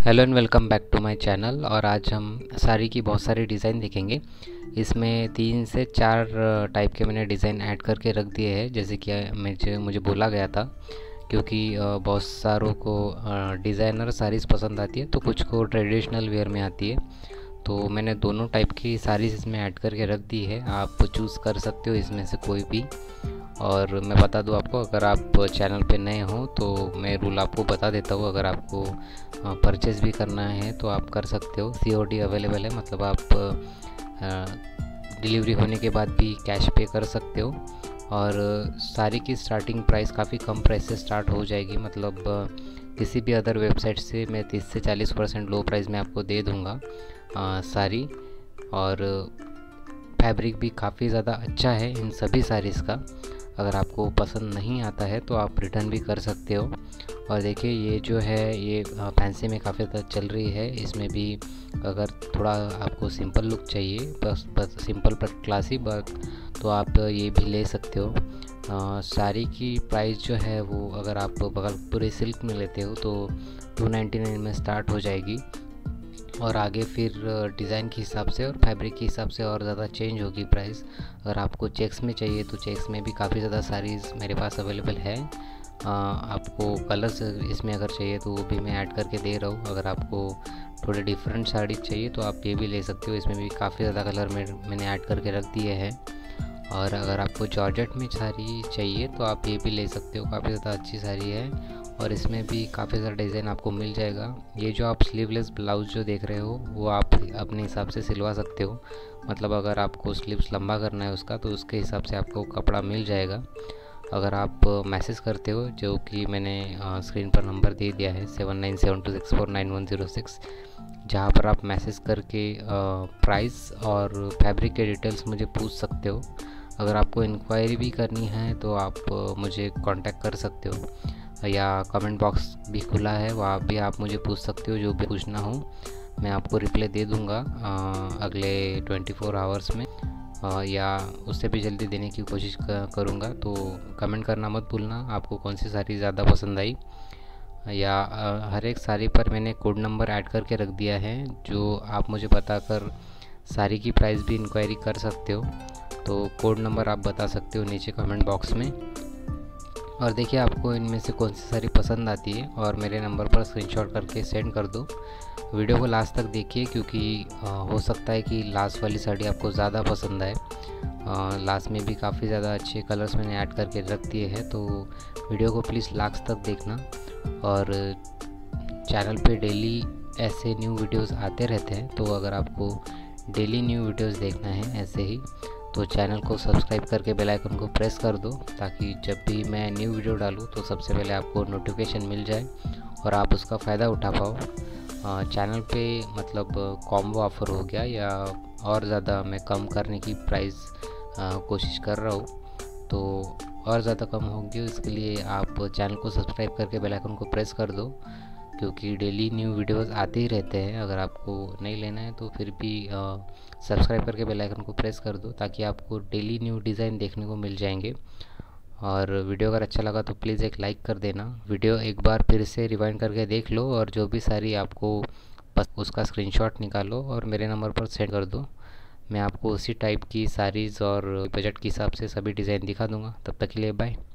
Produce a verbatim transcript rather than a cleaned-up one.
Hello and welcome back to my channel. और आज हम साड़ी की बहुत सारी डिज़ाइन देखेंगे। इसमें तीन से चार टाइप के मैंने डिज़ाइन ऐड करके रख दिए हैं, जैसे कि मुझे मुझे बोला गया था, क्योंकि बहुत सारों को डिज़ाइनर साड़ीज़ पसंद आती है तो कुछ को ट्रेडिशनल वेयर में आती है। तो मैंने दोनों टाइप की साड़ीज़ इसमें ऐड करके रख दी है, आप चूज़ कर सकते हो इसमें से कोई भी। और मैं बता दूं आपको, अगर आप चैनल पे नए हो तो मैं रूल आपको बता देता हूँ। अगर आपको परचेज़ भी करना है तो आप कर सकते हो, सी ओ डी अवेलेबल है, मतलब आप डिलीवरी होने के बाद भी कैश पे कर सकते हो। और साड़ी की स्टार्टिंग प्राइस काफ़ी कम प्राइस से स्टार्ट हो जाएगी, मतलब किसी भी अदर वेबसाइट से मैं तीस से चालीस परसेंट लो प्राइस में आपको दे दूँगा साड़ी। और फैब्रिक भी काफ़ी ज़्यादा अच्छा है इन सभी साड़ीज़ का। अगर आपको पसंद नहीं आता है तो आप रिटर्न भी कर सकते हो। और देखिए ये जो है ये फैंसी में काफ़ी ज़्यादा चल रही है। इसमें भी अगर थोड़ा आपको सिंपल लुक चाहिए, बस बस सिंपल पर क्लासी बट, तो आप ये भी ले सकते हो। साड़ी की प्राइस जो है वो अगर आप बगलपुरी सिल्क में लेते हो तो टू नाइन्टी नाइन में स्टार्ट हो जाएगी, और आगे फिर डिज़ाइन के हिसाब से और फैब्रिक के हिसाब से और ज़्यादा चेंज होगी प्राइस। अगर आपको चेक्स में चाहिए तो चेक्स में भी काफ़ी ज़्यादा साड़ीज़ मेरे पास अवेलेबल है। आ, आपको कलर्स इसमें अगर चाहिए तो वो भी मैं ऐड करके दे रहा हूँ। अगर आपको थोड़े डिफरेंट साड़ी चाहिए तो आप ये भी ले सकते हो, इसमें भी काफ़ी ज़्यादा कलर में मैंने ऐड करके रख दिए हैं। और अगर आपको जॉर्जेट में साड़ी चाहिए तो आप ये भी ले सकते हो, काफ़ी ज़्यादा अच्छी साड़ी है और इसमें भी काफ़ी ज़्यादा डिज़ाइन आपको मिल जाएगा। ये जो आप स्लीवलेस ब्लाउज़ जो देख रहे हो वो आप अपने हिसाब से सिलवा सकते हो, मतलब अगर आपको स्लीव्स लंबा करना है उसका तो उसके हिसाब से आपको कपड़ा मिल जाएगा। अगर आप मैसेज करते हो, जो कि मैंने स्क्रीन पर नंबर दे दिया है seven nine seven two six four nine one zero six, जहाँ पर आप मैसेज करके प्राइस और फैब्रिक के डिटेल्स मुझे पूछ सकते हो। अगर आपको इंक्वायरी भी करनी है तो आप मुझे कांटेक्ट कर सकते हो, या कमेंट बॉक्स भी खुला है, वहाँ भी आप मुझे पूछ सकते हो। जो भी पूछना हो मैं आपको रिप्लाई दे दूँगा अगले ट्वेंटी फोर आवर्स में, आ, या उससे भी जल्दी देने की कोशिश करूँगा। तो कमेंट करना मत भूलना आपको कौन सी साड़ी ज़्यादा पसंद आई। या आ, हर एक साड़ी पर मैंने कोड नंबर ऐड करके रख दिया है, जो आप मुझे बताकर साड़ी की प्राइस भी इंक्वायरी कर सकते हो। तो कोड नंबर आप बता सकते हो नीचे कमेंट बॉक्स में। और देखिए आपको इनमें से कौन सी साड़ी पसंद आती है और मेरे नंबर पर स्क्रीनशॉट करके सेंड कर दो। वीडियो को लास्ट तक देखिए, क्योंकि आ, हो सकता है कि लास्ट वाली साड़ी आपको ज़्यादा पसंद आए। लास्ट में भी काफ़ी ज़्यादा अच्छे कलर्स मैंने ऐड करके रख दिए हैं, तो वीडियो को प्लीज़ लास्ट तक देखना। और चैनल पे डेली ऐसे न्यू वीडियोस आते रहते हैं, तो अगर आपको डेली न्यू वीडियोस देखना है ऐसे ही तो चैनल को सब्सक्राइब करके बेल आइकन को प्रेस कर दो, ताकि जब भी मैं न्यू वीडियो डालूँ तो सबसे पहले आपको नोटिफिकेशन मिल जाए और आप उसका फ़ायदा उठा पाओ। चैनल पे मतलब कॉम्बो ऑफ़र हो गया या और ज़्यादा मैं कम करने की प्राइस कोशिश कर रहा हूँ, तो और ज़्यादा कम होगी, इसके लिए आप चैनल को सब्सक्राइब करके बेल आइकन को प्रेस कर दो, क्योंकि डेली न्यू वीडियोस आते ही रहते हैं। अगर आपको नहीं लेना है तो फिर भी सब्सक्राइब करके बेल आइकन को प्रेस कर दो, ताकि आपको डेली न्यू डिज़ाइन देखने को मिल जाएंगे। और वीडियो अगर अच्छा लगा तो प्लीज़ एक लाइक कर देना। वीडियो एक बार फिर से रिवाइंड करके देख लो, और जो भी साड़ी आपको बस उसका स्क्रीनशॉट निकालो और मेरे नंबर पर सेंड कर दो। मैं आपको उसी टाइप की साड़ीज़ और बजट के हिसाब से सभी डिज़ाइन दिखा दूँगा। तब तक के लिए बाय।